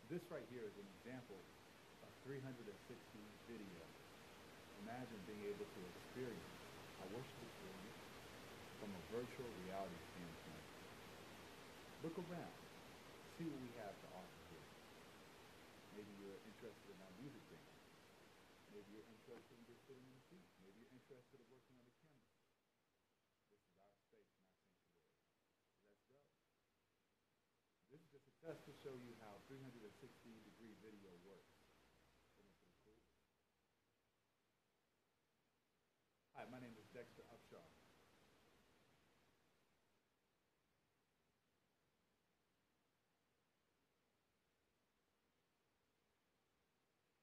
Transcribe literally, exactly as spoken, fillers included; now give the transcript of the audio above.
This right here is an example of three hundred sixty video. Imagine being able to experience our worship experience from a virtual reality standpoint. Look around, see what we have to offer here. Maybe you're interested in our music band. Maybe you're interested in just sitting in the seat. Maybe you're interested in working on the camera. This is our space and our sanctuary. Let's go. This is just a test to show you how three hundred sixty degree video works. Isn't that pretty cool? Hi, my name is Dexter Upshaw.